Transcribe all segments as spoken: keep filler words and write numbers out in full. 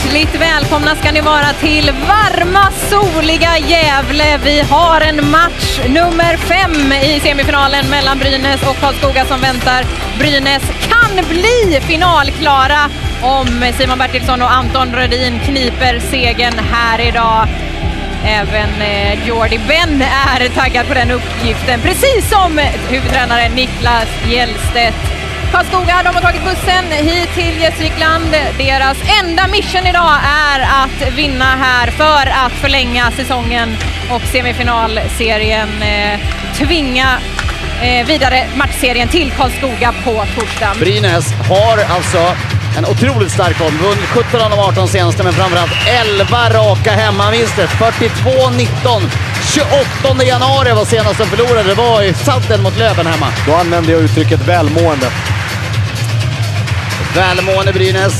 Hjärtligt välkomna ska ni vara till varma, soliga Gävle. Vi har en match nummer fem i semifinalen mellan Brynäs och Karlskoga som väntar. Brynäs kan bli finalklara om Simon Bertilsson och Anton Rödin kniper segern här idag. Även eh, Jordi Ben är taggad på den uppgiften, precis som huvudtränare Niklas Hjellstedt. Karlskoga, de har tagit bussen hit till Gästrikland. Deras enda mission idag är att vinna här för att förlänga säsongen och semifinalserien eh, tvinga eh, vidare matchserien till Karlskoga på torsdag. Brynäs har alltså en otroligt stark form. Vunnit sjutton av de arton senaste, men framförallt elva raka hemmavinster. fyrtiotvå nitton. tjugoåttonde januari var senast de förlorade. Det var i sadden mot Löven hemma. Då använde jag uttrycket välmående. Välmående Brynäs.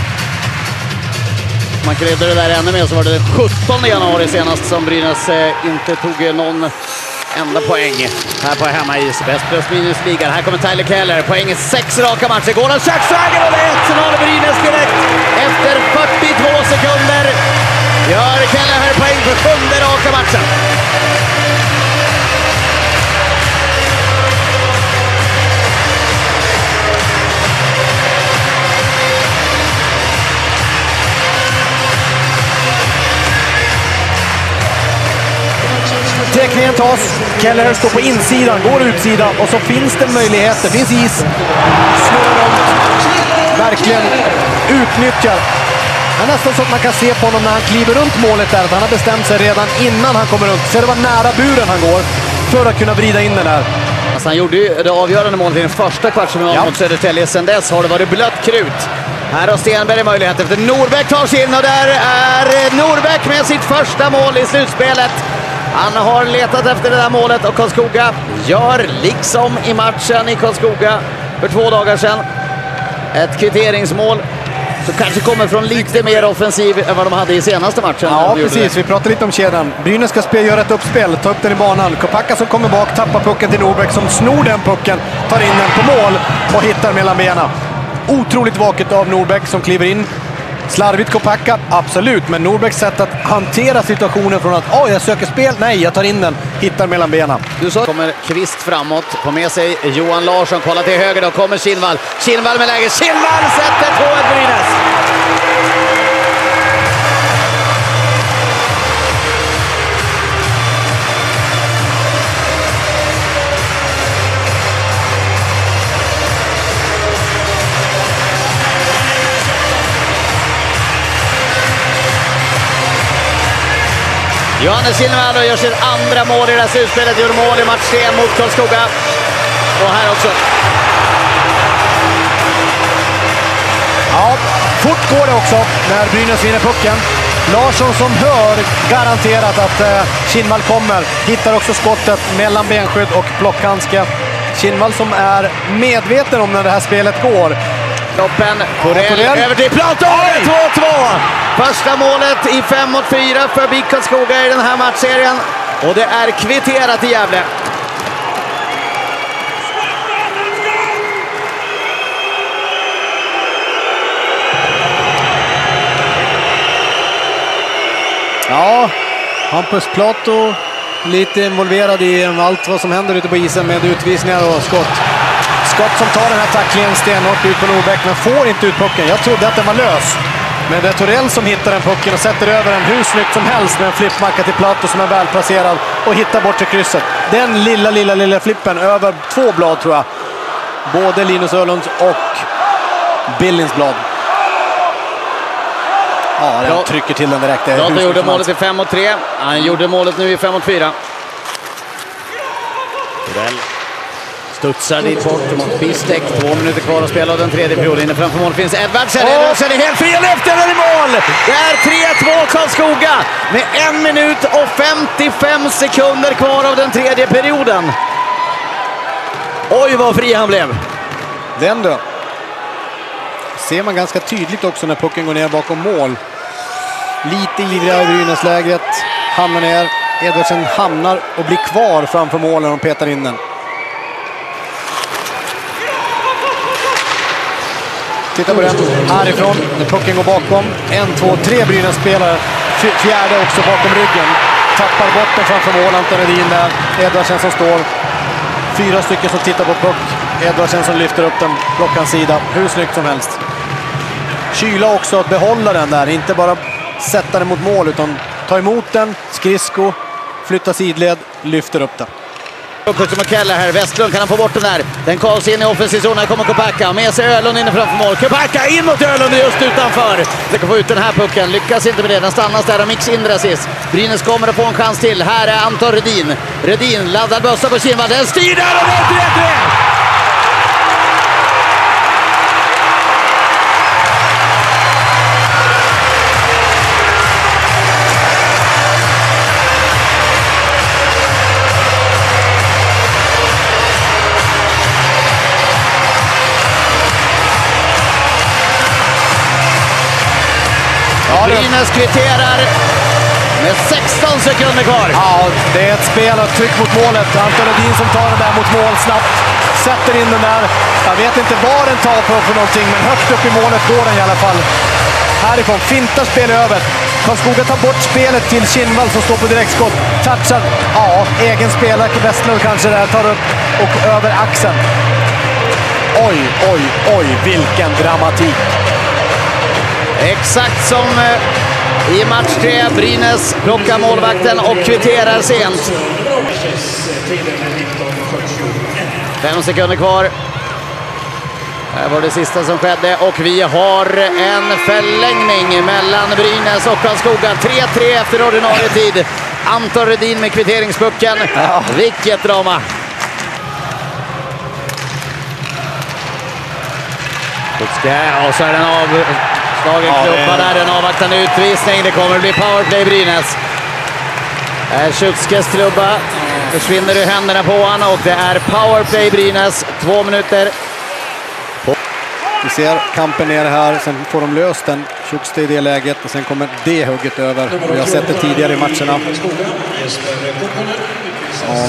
Man kryddade det där ännu mer, så var det den sjuttonde januari senast som Brynäs eh, inte tog någon enda poäng här på hemmais. Bäst plus minus ligan. Här kommer Tyler Keller. Poäng i sex raka matcher. Går han köksvägen och det är ett signal Brynäs direkt. Efter fyrtiotvå sekunder gör Keller här poäng för sjunde raka matchen. Täckningen tas, Keller står på insidan, går utsidan och så finns det möjligheter, finns is. Snurrar runt, verkligen utnyttjar. Det är nästan så att man kan se på honom när han kliver runt målet där, att han har bestämt sig redan innan han kommer runt. Så det var nära buren han går för att kunna vrida in den där. Alltså han gjorde ju det avgörande målet i den första kvartsfinalen ja. mot Södertälje. Sen dess har det varit blött krut. Här har Stenberg möjlighet efter Norbeck tar sig in och där är Norbeck med sitt första mål i slutspelet. Han har letat efter det där målet och Karlskoga gör liksom i matchen i Karlskoga för två dagar sedan ett kvitteringsmål som kanske kommer från lite mer offensiv än vad de hade i senaste matchen. Ja, precis. Vi pratade lite om kedjan. Brynäs ska spela, göra ett uppspel, ta upp den i banan. Kopacka som kommer bak, tappar pucken till Norbeck som snor den pucken, tar in den på mål och hittar mellan benen. Otroligt vaket av Norbeck som kliver in. Slarvigt Kopacka, absolut, men Norbergs sätt att hantera situationen från att åh, oh, jag söker spel, nej, jag tar in den, hittar mellan benen. Du så kommer Kvist framåt, får med sig Johan Larsson, kollar till höger, då kommer Kinnvall. Kinnvall med läge, Kinnvall sätter två ett Brynäs. Johannes Kinnvall gör sitt andra mål i det här slutspelet. Gjorde mål i match tre mot Karlskoga. Och här också. Ja, fort går det också när Brynäs vinner pucken. Larsson som hör garanterat att eh, Kinnvall kommer. Hittar också skottet mellan benskydd och blockhandske. Kinnvall som är medveten om när det här spelet går. Toppen, Torell över till Platon, två två! Första målet i fem mot fyra för B I K Karlskoga i den här matchserien. Och det är kvitterat i Gävle. Ja, Hampus Plato lite involverad i allt vad som händer ute på isen med utvisningar och skott. Skott som tar den här tacklingen stenhårt ut på Norbeck, men får inte ut pucken. Jag trodde att den var lös. Men det är Torell som hittar den pucken och sätter över den hur snyggt som helst med en flippmacka till Plato som är välplacerad och hittar bort till krysset. Den lilla, lilla, lilla flippen över två blad tror jag. Både Linus Öhlunds och Billins blad. Ja, den trycker till den direkt. Plato gjorde målet i fem mot tre. Han gjorde målet nu i fem mot fyra. Torell studsar dit bort mot Bistek. Två minuter kvar att spela och den tredje perioden. Inne framför mål finns Edvardsen. Oh! Edvardsen är helt fri och lyfter den i mål. Det är tre två Karlskoga med en minut och femtiofem sekunder kvar av den tredje perioden. Oj, vad fri han blev. Den då. Ser man ganska tydligt också när pucken går ner bakom mål. Lite ivriga i Brynäs-lägret. Hamnar ner. Edvardsen hamnar och blir kvar framför målen och petar in den. Titta på den härifrån. När pucken går bakom. En, två, tre Brynäs-spelare. Fjärde också bakom ryggen. Tappar bort den framför mål. Anton Rödin där. Edvardsen som står. Fyra stycken som tittar på puck. Edvardsen som lyfter upp den klockans sida. Hur snyggt som helst. Kyla också att behålla den där. Inte bara sätta den mot mål utan ta emot den. Skridsko. Flytta sidled. Lyfter upp den. Uppåt som Keller här. Westlund kan han få bort den där. Den kalls in i offensiv zon. Här kommer Kopacka. Med sig Öhlund inne framför mål. Kopacka in mot Öhlund just utanför. Det kan få ut den här pucken. Lyckas inte med det. Den stannas där av Mix Indrasis. Brynäs kommer att få en chans till. Här är Anton Rödin. Rödin laddar bössa på Kinnvall. Den styr där och det är tre tre. Brynäs kvitterar med sexton sekunder kvar. Ja, det är ett spel och tryck mot målet. Anton Rödin som tar den där mot mål snabbt. Sätter in den där. Jag vet inte vad den tar på för någonting, men högt upp i målet går den i alla fall. Härifrån fintar spel över. Karlskoga tar bort spelet till Kinnvall som står på direktskott. Touchar. Ja, egen spelare. Westlund kanske där tar upp och över axeln. Oj, oj, oj, vilken dramatik. Exakt som i match tre. Brynäs plockar målvakten och kvitterar sent. Fem sekunder kvar. Det var det sista som skedde och vi har en förlängning mellan Brynäs och Karlskoga. tre tre efter ordinarie tid. Anton Rödin med kvitteringspucken. Ja. Vilket drama. Och så är den av... Slagen ja, klubba där, en avvaktande utvisning. Det kommer att bli powerplay Brynäs. Schutskes klubba försvinner i händerna på honom och det är powerplay Brynäs. Två minuter. Vi ser kampen ner här, sen får de löst den. Schutske i det läget och sen kommer det hugget över. Vi har sett det tidigare i matcherna. Ja.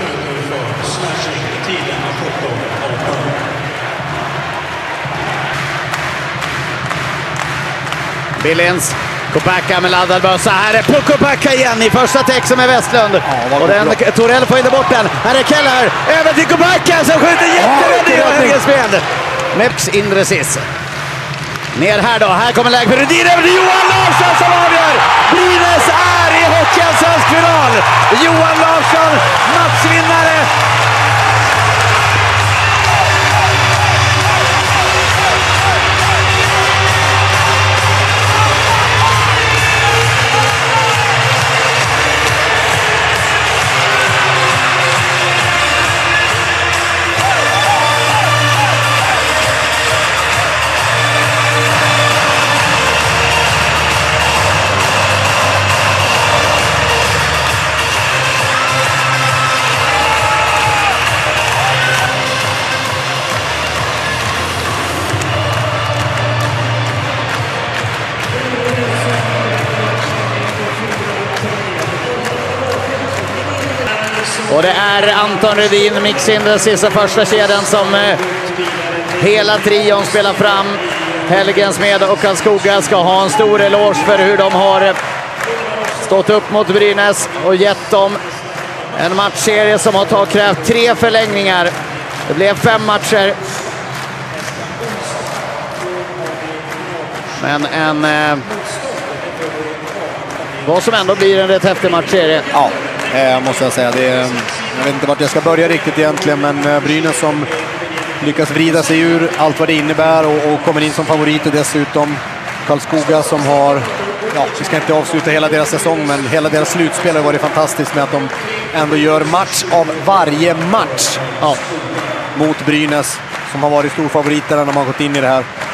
Billins, Kopacka med laddad bössa. Här är puck Kopacka igen i första texten med Westlund. Ja, och den, Torell får inte bort den. Här är Keller, över till Kopacka som skjuter jätteräddning och högerspel. Meps Indresis. Ner här då, här kommer läge för Rödin över till Johan Larsson som avgör. Brynäs är i Hockeyallsvensk final. Johan Larsson, matchvinnare. Och det är Anton Rödin, Mix Indrasis och första kedjan som eh, hela trion spelar fram. Helgensmed och Karlskoga ska ha en stor eloge för hur de har eh, stått upp mot Brynäs och gett dem en matchserie som har tagit krävt tre förlängningar. Det blev fem matcher. Men en... Eh, vad som ändå blir en rätt häftig matchserie. Ja. Eh, måste jag säga. Det är, jag vet inte vart jag ska börja riktigt egentligen, men eh, Brynäs som lyckas vrida sig ur allt vad det innebär och, och kommer in som favoriter dessutom. Karlskoga som har, ja, vi ska inte avsluta hela deras säsong, men hela deras slutspel har varit fantastiskt med att de ändå gör match av varje match ja, mot Brynäs som har varit storfavoriter när de har gått in i det här.